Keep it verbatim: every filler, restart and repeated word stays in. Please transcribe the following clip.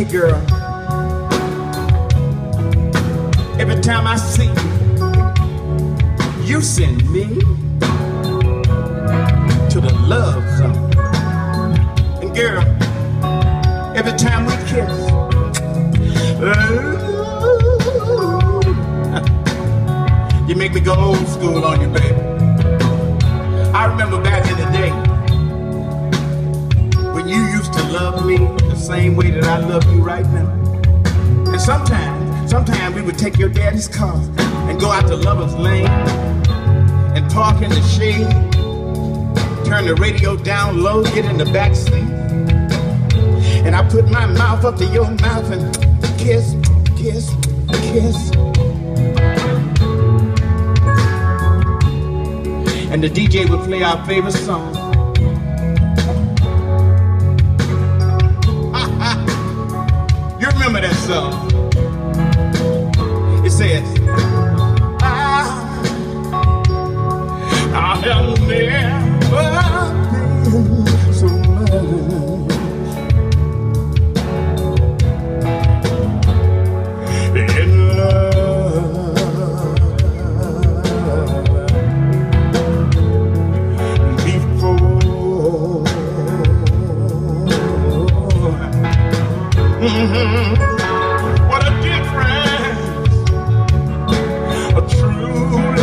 you, girl, every time I see you, you send me to the love zone. And girl, every time we kiss, ooh, you make me go old school on you, baby. I remember back in the day when you used to love me the same way that I love you right now. And sometimes, sometimes we would take your daddy's car and go out to Lover's Lane and park in the shade, turn the radio down low, get in the back seat, and I put my mouth up to your mouth and kiss, kiss, kiss. And the D J would play our favorite song. You remember that song? It says, I, I have never been so much in love before. Mm-hmm. What a difference a true